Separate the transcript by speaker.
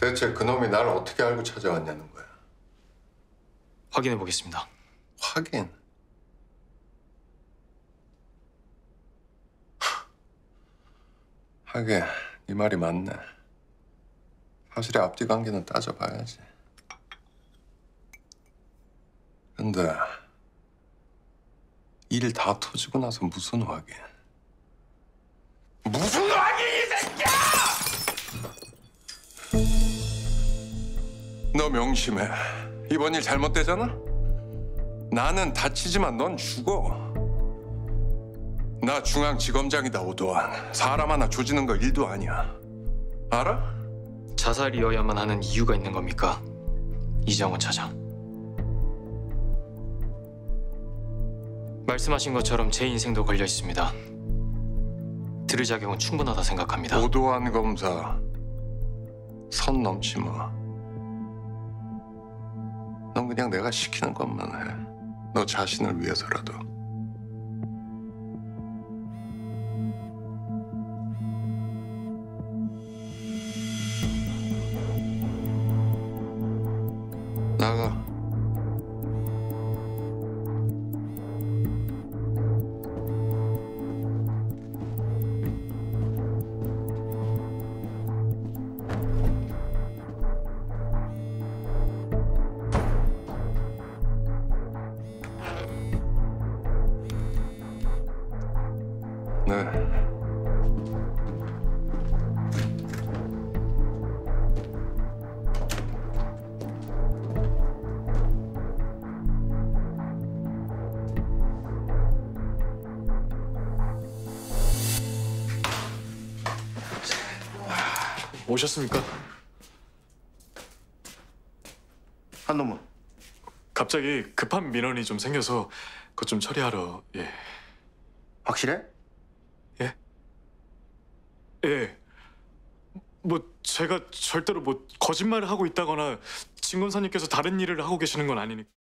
Speaker 1: 대체 그놈이 날 어떻게 알고 찾아왔냐는 거야.
Speaker 2: 확인해 보겠습니다.
Speaker 1: 확인? 하긴 네 말이 맞네. 사실의 앞뒤 관계는 따져봐야지. 근데 일 다 터지고 나서 무슨 확인? 무슨 확인, 이 새끼야! 너 명심해. 이번 일 잘못되잖아? 나는 다치지만 넌 죽어. 나 중앙지검장이다, 오도환. 사람 하나 조지는 거 일도 아니야. 알아?
Speaker 2: 자살이어야만 하는 이유가 있는 겁니까? 이정훈 차장. 말씀하신 것처럼 제 인생도 걸려 있습니다. 들을 자격은 충분하다 생각합니다.
Speaker 1: 오도환 검사, 선 넘지 마. 넌 그냥 내가 시키는 것만 해. 너 자신을 위해서라도. 나가. 네.
Speaker 3: 오셨습니까?
Speaker 4: 한놈은
Speaker 3: 갑자기 급한 민원이 좀 생겨서 그것 좀 처리하러. 예.
Speaker 4: 확실해?
Speaker 3: 예? 예. 뭐 제가 절대로 뭐 거짓말을 하고 있다거나 진 검사님께서 다른 일을 하고 계시는 건 아니니까.